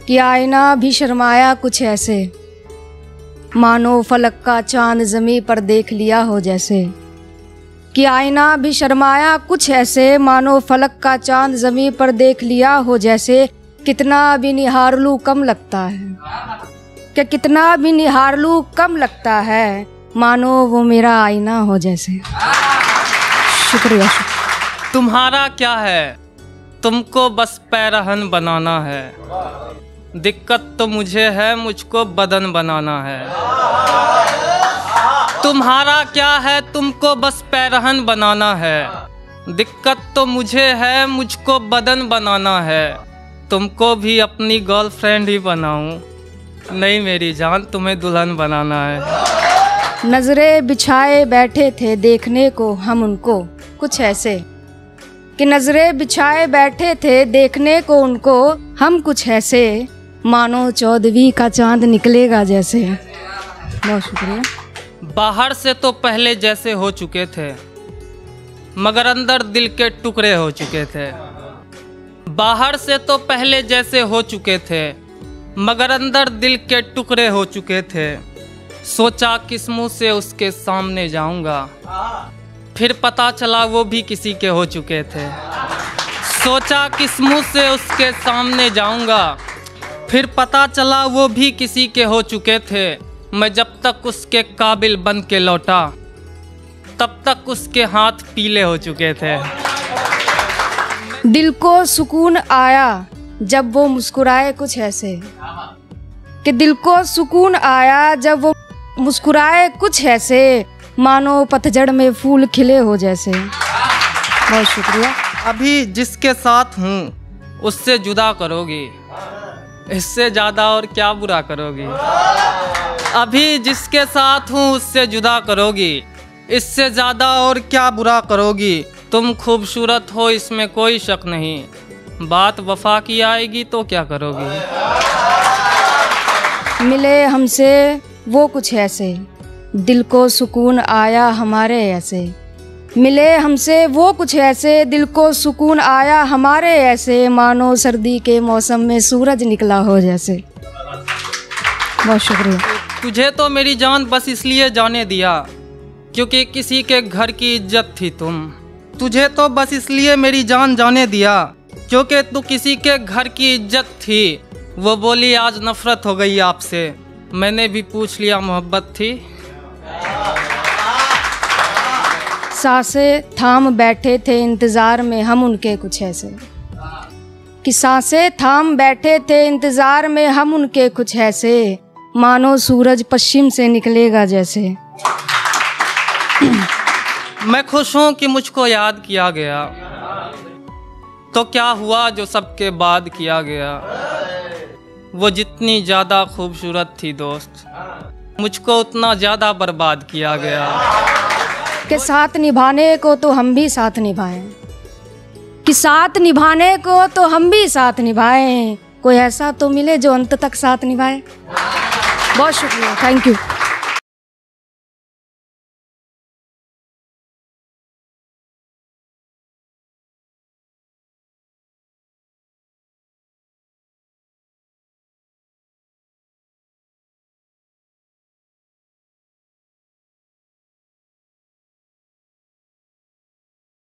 कि आईना भी शर्माया कुछ ऐसे, मानो फलक का चांद ज़मीं पर देख लिया हो जैसे। कि आईना भी शर्माया कुछ ऐसे, मानो फलक का चांद ज़मीं पर देख लिया हो जैसे। कितना भी निहार लूँ कम लगता है, कि कितना भी निहार लूँ कम लगता है, मानो वो मेरा आईना हो जैसे। शुक्रिया। तुम्हारा क्या है, तुमको बस पैरहन बनाना है। दिक्कत तो मुझे है, मुझको बदन बनाना है। तुम्हारा क्या है, तुमको बस पैरहन बनाना है। दिक्कत तो मुझे है, मुझको बदन बनाना है। तुमको भी अपनी गर्लफ्रेंड ही बनाऊं, नहीं मेरी जान तुम्हें दुल्हन बनाना है। नजरें बिछाए बैठे थे देखने को हम उनको कुछ ऐसे, कि नजरें बिछाए बैठे थे देखने को उनको हम कुछ ऐसे, मानो 14वीं का चांद निकलेगा जैसे। बहुत शुक्रिया। बाहर से तो पहले जैसे हो चुके थे, मगर अंदर दिल के टुकड़े हो चुके थे। बाहर से तो पहले जैसे हो चुके थे, मगर अंदर दिल के टुकड़े हो चुके थे। सोचा किस मुँह से उसके सामने जाऊंगा, फिर पता चला वो भी किसी के हो चुके थे। सोचा किस मुँह से उसके सामने जाऊंगा, फिर पता चला वो भी किसी के हो चुके थे। मैं जब तक उसके काबिल बन के लौटा, तब तक उसके हाथ पीले हो चुके थे। दिल को सुकून आया जब वो मुस्कुराए कुछ ऐसे, कि दिल को सुकून आया जब वो मुस्कुराए कुछ ऐसे, मानो पतझड़ में फूल खिले हो जैसे। बहुत शुक्रिया। अभी जिसके साथ हूँ उससे जुदा करोगी, इससे ज़्यादा और क्या बुरा करोगी। अभी जिसके साथ हूँ उससे जुदा करोगी, इससे ज़्यादा और क्या बुरा करोगी। तुम खूबसूरत हो इसमें कोई शक नहीं, बात वफा की आएगी तो क्या करोगी। मिले हमसे वो कुछ ऐसे, दिल को सुकून आया हमारे ऐसे। मिले हमसे वो कुछ ऐसे, दिल को सुकून आया हमारे ऐसे, मानो सर्दी के मौसम में सूरज निकला हो जैसे। बहुत शुक्रिया। तुझे तो मेरी जान बस इसलिए जाने दिया क्योंकि किसी के घर की इज्जत थी तुम। तुझे तो बस इसलिए मेरी जान जाने दिया क्योंकि तू किसी के घर की इज्जत थी। वो बोली आज नफरत हो गई आपसे, मैंने भी पूछ लिया मोहब्बत थी। सांसें थाम बैठे थे इंतज़ार में हम उनके कुछ ऐसे, कि सांसें थाम बैठे थे इंतज़ार में हम उनके कुछ ऐसे, मानो सूरज पश्चिम से निकलेगा जैसे। मैं खुश हूँ कि मुझको याद किया गया, तो क्या हुआ जो सबके बाद किया गया। वो जितनी ज़्यादा खूबसूरत थी दोस्त, मुझको उतना ज़्यादा बर्बाद किया गया। कि साथ निभाने को तो हम भी साथ निभाएं, कि साथ निभाने को तो हम भी साथ निभाएं, कोई ऐसा तो मिले जो अंत तक साथ निभाए। बहुत शुक्रिया, थैंक यू।